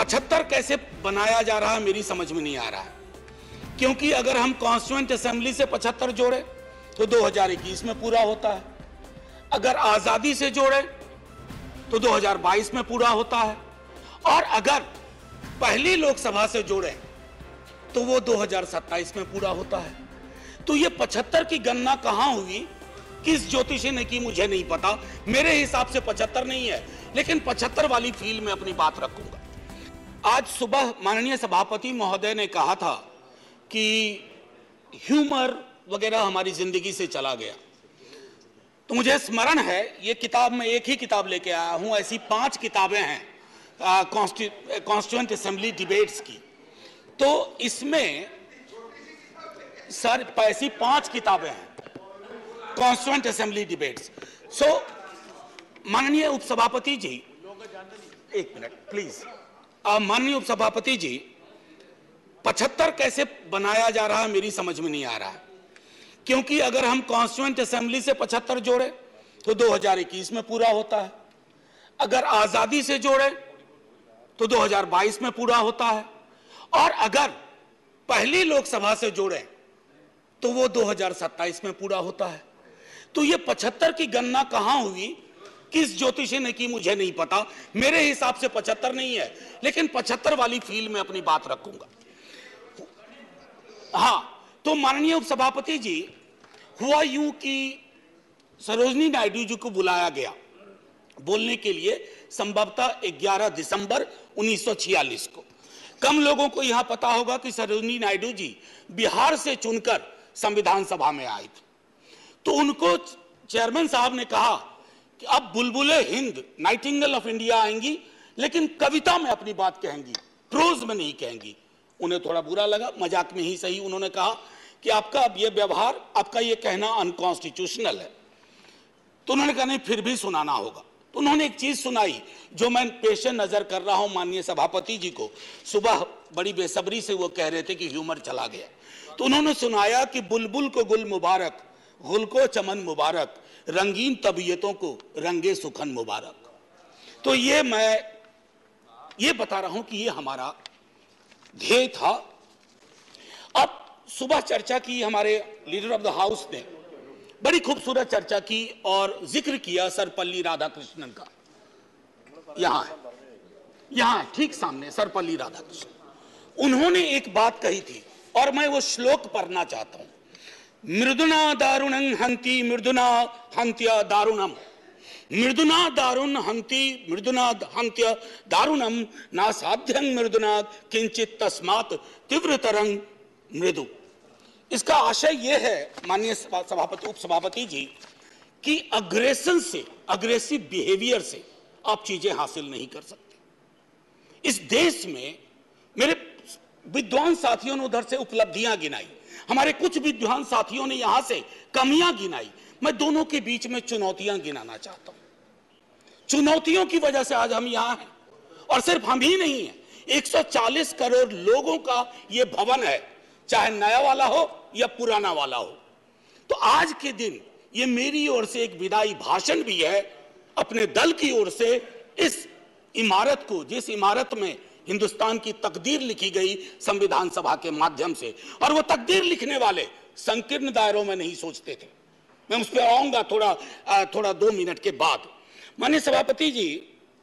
75 कैसे बनाया जा रहा है मेरी समझ में नहीं आ रहा है, क्योंकि अगर हम कॉन्स्टिट्यूएंट असेंबली से 75 जोड़े तो 2021 में पूरा होता है, अगर आजादी से जोड़े तो 2022 में पूरा होता है, और अगर पहली लोकसभा से जोड़े तो वो 2027 में पूरा होता है। तो ये 75 की गणना कहां हुई, किस ज्योतिषी ने की, मुझे नहीं पता। मेरे हिसाब से 75 नहीं है, लेकिन 75 वाली फील में अपनी बात रखूंगा। आज सुबह माननीय सभापति महोदय ने कहा था कि ह्यूमर वगैरह हमारी जिंदगी से चला गया, तो मुझे स्मरण है, ये किताब में एक ही किताब लेके आया हूं, ऐसी 5 किताबें हैं कॉन्स्टिट्यूएंट असेंबली डिबेट्स की। तो इसमें सर ऐसी 5 किताबें हैं कॉन्स्टिट्यूएंट असेंबली डिबेट्स। सो माननीय उपसभापति जी, एक मिनट प्लीज, माननीय उपसभापति जी, 75 कैसे बनाया जा रहा है मेरी समझ में नहीं आ रहा है, क्योंकि अगर हम कॉन्स्टिट्यूएंट असेंबली से 75 जोड़े तो 2021 में पूरा होता है, अगर आजादी से जोड़े तो 2022 में पूरा होता है, और अगर पहली लोकसभा से जोड़े तो वो 2027 में पूरा होता है। तो ये 75 की गणना कहां हुई, किस ज्योतिषी ने की, मुझे नहीं पता। मेरे हिसाब से 75 नहीं है, लेकिन 75 वाली फील में अपनी बात रखूंगा। हां, तो माननीय उपसभापति जी, हुआ यूं कि सरोजिनी नायडू जी को बुलाया गया बोलने के लिए संभवतः 11 दिसंबर 1946 को। कम लोगों को यहां पता होगा कि सरोजिनी नायडू जी बिहार से चुनकर संविधान सभा में आई थी। तो उनको चेयरमैन साहब ने कहा कि अब बुलबुले हिंद, नाइटिंगेल ऑफ इंडिया आएंगी, लेकिन कविता में अपनी बात कहेंगी, प्रोज में नहीं कहेंगी। उन्हें थोड़ा बुरा लगा, मजाक में ही सही, उन्होंने कहा कि आपका अब ये व्यवहार, आपका ये कहना अनकॉन्स्टिट्यूशनल है। तो उन्होंने कहा नहीं, फिर भी सुनाना होगा। तो उन्होंने एक चीज सुनाई जो मैं पेशे नजर कर रहा हूं माननीय सभापति जी को। सुबह बड़ी बेसब्री से वो कह रहे थे कि ह्यूमर चला गया, तो उन्होंने सुनाया कि बुलबुल को गुल मुबारक, गुल को चमन मुबारक, रंगीन तबीयतों को रंगे सुखन मुबारक। तो ये मैं ये बता रहा हूं कि ये हमारा ध्येय था। अब सुबह चर्चा की, हमारे लीडर ऑफ द हाउस ने बड़ी खूबसूरत चर्चा की और जिक्र किया सर्वपल्ली राधाकृष्णन का। यहां है, यहां ठीक सामने सर्वपल्ली राधाकृष्णन। उन्होंने एक बात कही थी और मैं वो श्लोक पढ़ना चाहता हूं। मृदुना दारुणं हंति मृदुना हंत्य दारुणम, मृदुना दारुण हंति मृदुना हंत्य दारुणम, ना साध्यं मृदुना किंचित तस्मात् तीव्रतरं मृदु। इसका आशय यह है माननीय सभापति, उपसभापति जी, कि अग्रेशन से, अग्रेसिव बिहेवियर से आप चीजें हासिल नहीं कर सकते। इस देश में मेरे विद्वान साथियों ने उधर से उपलब्धियां गिनाई, हमारे कुछ विद्वान साथियों ने यहां से कमियां गिनाई। मैं दोनों के बीच में चुनौतियां गिनाना चाहता हूं। चुनौतियों की वजह से आज हम यहां हैं, और सिर्फ हम ही नहीं हैं, 140 करोड़ लोगों का यह भवन है, चाहे नया वाला हो या पुराना वाला हो। तो आज के दिन ये मेरी ओर से एक विदाई भाषण भी है, अपने दल की ओर से, इस इमारत को, जिस इमारत में हिंदुस्तान की तकदीर लिखी गई संविधान सभा के माध्यम से, और वो तकदीर लिखने वाले संकीर्ण दायरों में नहीं सोचते थे। मैं उस पर आऊंगा थोड़ा 2 मिनट के बाद। माननीय सभापति जी,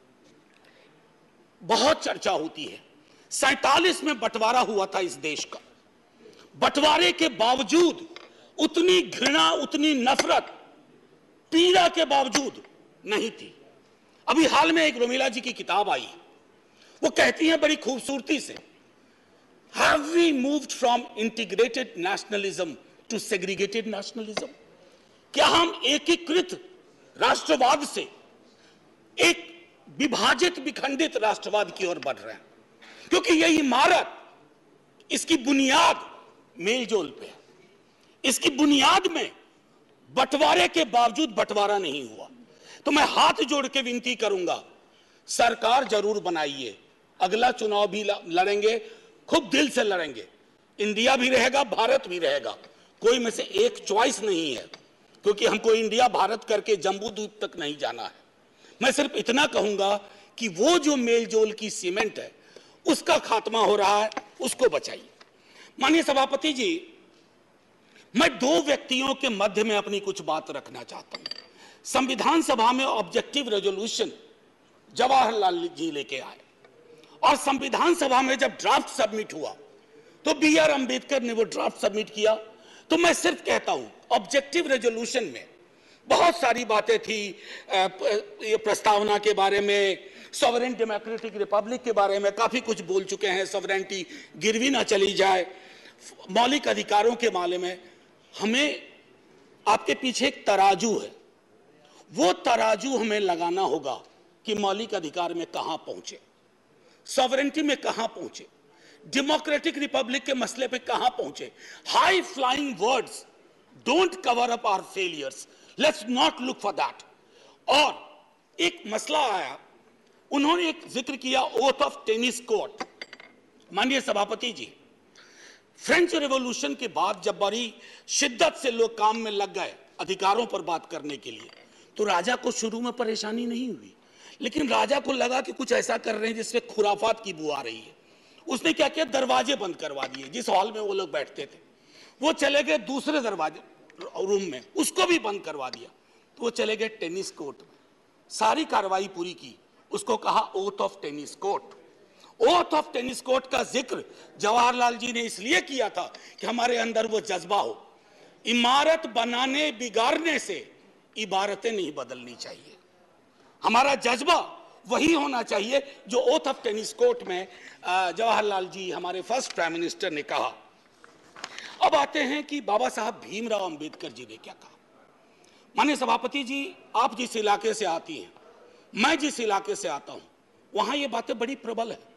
बहुत चर्चा होती है, 47 में बंटवारा हुआ था इस देश का, बंटवारे के बावजूद उतनी घृणा, उतनी नफरत, पीड़ा के बावजूद नहीं थी। अभी हाल में एक रोमिला जी की किताब आई, वो कहती हैं बड़ी खूबसूरती से, have we moved from integrated nationalism to segregated nationalism? क्या हम एकीकृत राष्ट्रवाद से एक विभाजित, विखंडित राष्ट्रवाद की ओर बढ़ रहे हैं? क्योंकि यह इमारत, इसकी बुनियाद मेलजोल पे है, इसकी बुनियाद में बंटवारे के बावजूद बंटवारा नहीं हुआ। तो मैं हाथ जोड़ के विनती करूंगा, सरकार जरूर बनाइए, अगला चुनाव भी लड़ेंगे, खूब दिल से लड़ेंगे, इंडिया भी रहेगा, भारत भी रहेगा, कोई में से एक चॉइस नहीं है, क्योंकि हमको इंडिया भारत करके जम्बू द्वीप तक नहीं जाना है। मैं सिर्फ इतना कहूंगा कि वो जो मेलजोल की सीमेंट है, उसका खात्मा हो रहा है, उसको बचाइए। माननीय सभापति जी, मैं दो व्यक्तियों के मध्य में अपनी कुछ बात रखना चाहता हूं। संविधान सभा में ऑब्जेक्टिव रेजोल्यूशन जवाहरलाल जी लेके आए और संविधान सभा में जब ड्राफ्ट सबमिट हुआ तो बी.आर. अंबेडकर ने वो ड्राफ्ट सबमिट किया। तो मैं सिर्फ कहता हूं, ऑब्जेक्टिव रेजोल्यूशन में बहुत सारी बातें थी, ये प्रस्तावना के बारे में, सॉवरेन डेमोक्रेटिक रिपब्लिक के बारे में काफी कुछ बोल चुके हैं, सॉवरेनिटी गिरवी ना चली जाए, मौलिक अधिकारों के बारे में। हमें आपके पीछे एक तराजू है, वो तराजू हमें लगाना होगा कि मौलिक अधिकार में कहां पहुंचे, सॉवरेनिटी में कहां पहुंचे, डेमोक्रेटिक रिपब्लिक के मसले पे कहां पहुंचे। High flying words don't cover up our failures, let's not look for that. और एक मसला आया, उन्होंने एक जिक्र किया ओथ ऑफ टेनिस कोर्ट। माननीय सभापति जी, फ्रेंच रेवोल्यूशन के बाद जब बड़ी शिद्दत से लोग काम में लग गए अधिकारों पर बात करने के लिए, तो राजा को शुरू में परेशानी नहीं हुई, लेकिन राजा को लगा कि कुछ ऐसा कर रहे हैं जिससे खुराफात की बू आ रही है। उसने क्या किया, दरवाजे बंद करवा दिए। जिस हॉल में वो लोग बैठते थे वो चले गए दूसरे दरवाजे रूम में, उसको भी बंद करवा दिया। तो वो चले गए टेनिस कोर्ट में, सारी कार्रवाई पूरी की, उसको कहा oath of tennis court. Oath of tennis court का जिक्र जवाहरलाल जी ने इसलिए किया था कि हमारे अंदर वो जज्बा हो, इमारत बनाने बिगाड़ने से इबारतें नहीं बदलनी चाहिए। हमारा जज्बा वही होना चाहिए जो ओथ ऑफ टेनिस कोर्ट में जवाहरलाल जी, हमारे फर्स्ट प्राइम मिनिस्टर, ने कहा। अब आते हैं कि बाबा साहब भीमराव अंबेडकर जी ने क्या कहा। माननीय सभापति जी, आप जिस इलाके से आती हैं, मैं जिस इलाके से आता हूं, वहां ये बातें बड़ी प्रबल है।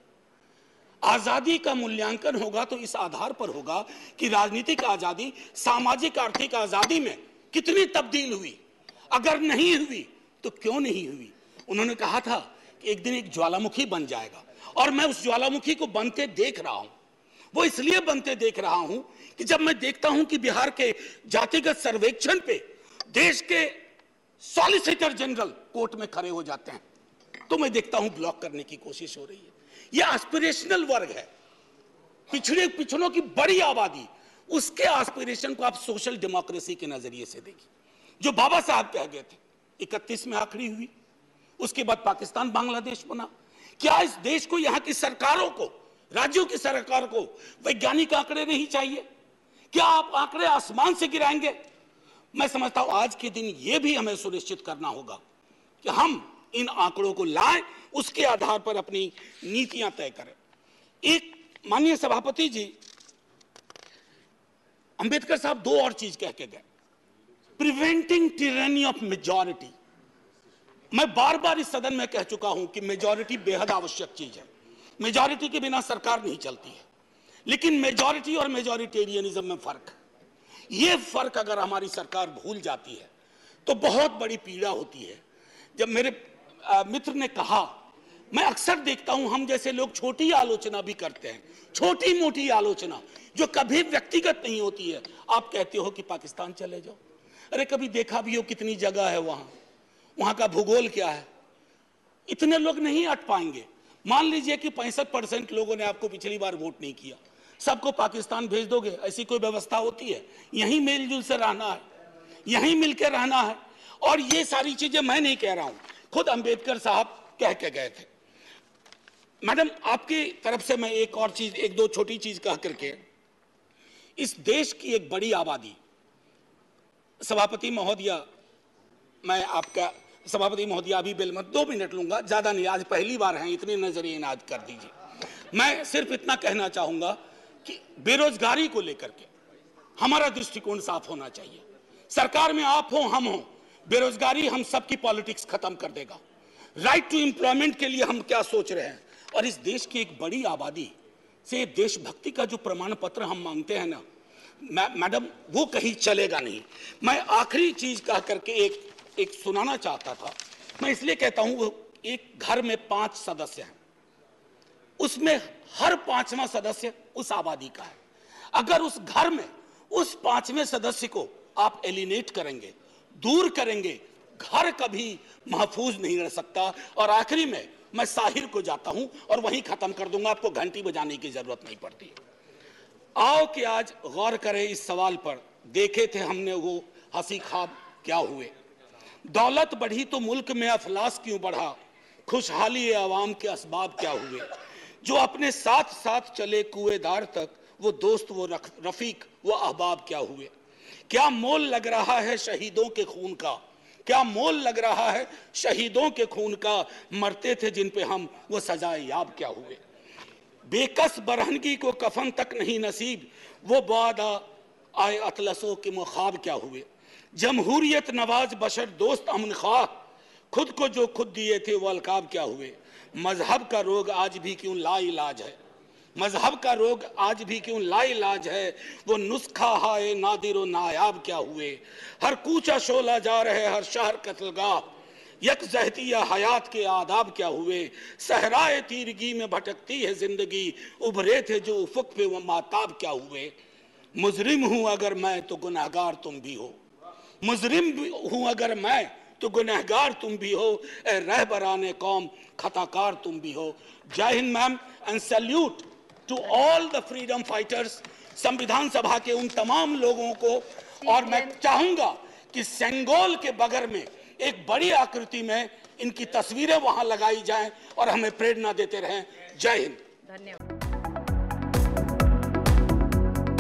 आजादी का मूल्यांकन होगा तो इस आधार पर होगा कि राजनीतिक आजादी, सामाजिक आर्थिक आजादी में कितनी तब्दील हुई, अगर नहीं हुई तो क्यों नहीं हुई। उन्होंने कहा था कि एक दिन एक ज्वालामुखी बन जाएगा, और मैं उस ज्वालामुखी को बनते देख रहा हूं। वो इसलिए बनते देख रहा हूं कि जब मैं देखता हूं कि बिहार के जातिगत सर्वेक्षण पे देश के सॉलिसिटर जनरल कोर्ट में खड़े हो जाते हैं, तो मैं देखता हूं ब्लॉक करने की कोशिश हो रही है। यह एस्पिरेशनल वर्ग है, पिछड़ों की बड़ी आबादी, उसके एस्पिरेशन को आप सोशल डेमोक्रेसी के नजरिए से देखिए। जो बाबा साहब कह गए थे 31 में आखिरी हुई, उसके बाद पाकिस्तान बांग्लादेश बना। क्या इस देश को, यहां की सरकारों को, राज्यों की सरकार को वैज्ञानिक आंकड़े नहीं चाहिए? क्या आप आंकड़े आसमान से गिराएंगे? मैं समझता हूं आज के दिन यह भी हमें सुनिश्चित करना होगा कि हम इन आंकड़ों को लाएं, उसके आधार पर अपनी नीतियां तय करें। एक माननीय सभापति जी, अंबेडकर साहब दो और चीज कह के गए, प्रिवेंटिंग टिरनी ऑफ मेजॉरिटी। मैं बार बार इस सदन में कह चुका हूं कि मेजॉरिटी बेहद आवश्यक चीज है, मेजॉरिटी के बिना सरकार नहीं चलती है, लेकिन मेजॉरिटी और मेजॉरिटेरियनिज्म में फर्क है। यह फर्क अगर हमारी सरकार भूल जाती है तो बहुत बड़ी पीड़ा होती है। जब मेरे मित्र ने कहा, मैं अक्सर देखता हूं हम जैसे लोग छोटी आलोचना भी करते हैं, छोटी मोटी आलोचना जो कभी व्यक्तिगत नहीं होती है। आप कहते हो कि पाकिस्तान चले जाओ, अरे कभी देखा भी हो कितनी जगह है वहां का भूगोल क्या है, इतने लोग नहीं अट पाएंगे। मान लीजिए कि 65% लोगों ने आपको पिछली बार वोट नहीं किया, सबको पाकिस्तान भेज दोगे? ऐसी कोई व्यवस्था होती है? यहीं मेलजुल से रहना है, यहीं मिलकर रहना है। और ये सारी चीजें मैं नहीं कह रहा हूं, खुद अंबेडकर साहब कह के गए थे। मैडम, आपकी तरफ से मैं एक और चीज, एक दो छोटी चीज कह करके, इस देश की एक बड़ी आबादी, सभापति महोदया, मैं आपका सभापति महोदया अभी बिल मत, 2 मिनट लूंगा, ज्यादा नहीं, आज पहली बार हैं, इतने नजरिए इनाद कर दीजिए। मैं सिर्फ इतना कहना चाहूंगा कि बेरोजगारी को लेकर के हमारा दृष्टिकोण साफ होना चाहिए। सरकार में आप हो, हम हो, बेरोजगारी हम सबकी पॉलिटिक्स खत्म कर देगा। राइट टू एम्प्लॉयमेंट के लिए हम क्या सोच रहे हैं, और इस देश की एक बड़ी आबादी से देशभक्ति का जो प्रमाण पत्र हम मांगते हैं ना मैडम, वो कहीं चलेगा नहीं। मैं आखिरी चीज कह करके एक सुनाना चाहता था। मैं इसलिए कहता हूं, एक घर में 5 सदस्य हैं, उसमें हर 5वां सदस्य उस आबादी का है। अगर उस घर में उस 5वें सदस्य को आप एलिनेट करेंगे, दूर करेंगे, घर कभी महफूज नहीं रह सकता। और आखिरी में मैं साहिर को जाता हूं और वहीं खत्म कर दूंगा, आपको घंटी बजाने की जरूरत नहीं पड़ती। आओ कि आज गौर करें इस सवाल पर, देखे थे हमने वो हंसी ख्वाब क्या हुए। दौलत बढ़ी तो मुल्क में अफलास क्यों बढ़ा, खुशहाली आवाम के असबाब क्या हुए। जो अपने साथ साथ चले कुएदार तक, वो दोस्त वो रफीक वो अहबाब क्या हुए। क्या मोल लग रहा है शहीदों के खून का, क्या मोल लग रहा है शहीदों के खून का, मरते थे जिन पे हम वो सजाए याब क्या हुए। बेकस बरहनगी को कफन तक नहीं नसीब, वो बादा आए अतलसों के मुखाब क्या हुए। जमहूरियत नवाज बशर दोस्त अमन ख्वाह, खुद को जो खुद दिए थे वो अलकाब क्या हुए। मजहब का रोग आज भी क्यों लाइलाज है, मजहब का रोग आज भी क्यों लाइलाज है, वो नुस्खा हाय नादिर नायाब क्या हुए। हर कूचा शोला जा रहे हर शहर कत्लगाह, यकजहती हयात के आदाब क्या हुए। सहराए तीरगी में भटकती है जिंदगी, उभरे थे जो उफक पे वो माताब क्या हुए। मुजरिम हूं अगर मैं तो गुनहगार तुम भी हो, मुजरिम हूं अगर मैं तो गुनहगार तुम भी हो, ए रहबराने कौम खताकार तुम भी हो। Jai Hind ma'am, and salute to all the freedom fighters, संविधान सभा के उन तमाम लोगों को। और मैं चाहूंगा कि सेंगोल के बगल में एक बड़ी आकृति में इनकी तस्वीरें वहां लगाई जाएं और हमें प्रेरणा देते रहें। जय हिंद। धन्यवाद।